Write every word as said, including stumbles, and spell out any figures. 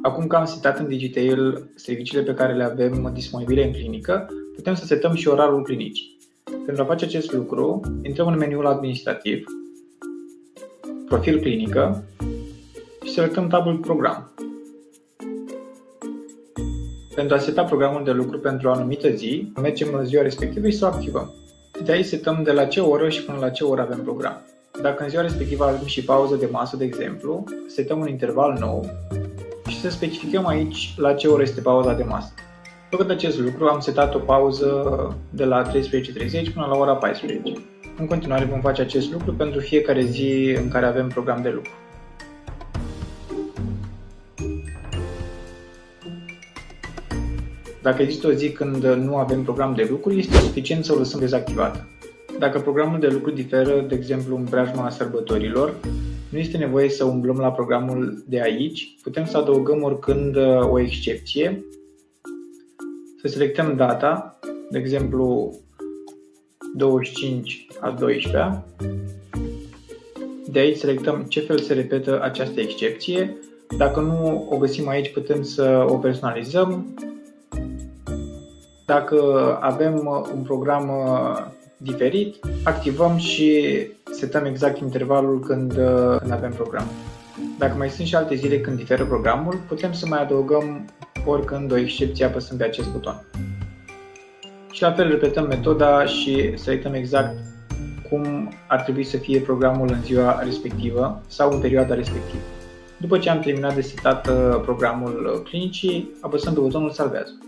Acum că am setat în Digitail serviciile pe care le avem disponibile în clinică, putem să setăm și orarul clinicii. Pentru a face acest lucru, intrăm în meniul administrativ, profil clinică și selectăm tabul program. Pentru a seta programul de lucru pentru o anumită zi, mergem în ziua respectivă și să o activăm. De aici setăm de la ce oră și până la ce oră avem program. Dacă în ziua respectivă avem și pauză de masă, de exemplu, setăm un interval nou și să specificăm aici la ce oră este pauza de masă. Făcând acest lucru, am setat o pauză de la treisprezece și treizeci până la ora paisprezece. În continuare vom face acest lucru pentru fiecare zi în care avem program de lucru. Dacă există o zi când nu avem program de lucru, este suficient să o lăsăm dezactivată. Dacă programul de lucru diferă, de exemplu în preajma sărbătorilor, nu este nevoie să umblăm la programul de aici, putem să adăugăm oricând o excepție, să selectăm data, de exemplu douăzeci și cinci a doisprezecea, de aici selectăm ce fel se repetă această excepție, dacă nu o găsim aici putem să o personalizăm. Dacă avem un program diferit, activăm și setăm exact intervalul când, când avem program. Dacă mai sunt și alte zile când diferă programul, putem să mai adăugăm oricând o excepție apăsând pe acest buton. Și la fel repetăm metoda și selectăm exact cum ar trebui să fie programul în ziua respectivă sau în perioada respectivă. După ce am terminat de setat programul clinicii, apăsăm pe butonul Salvează.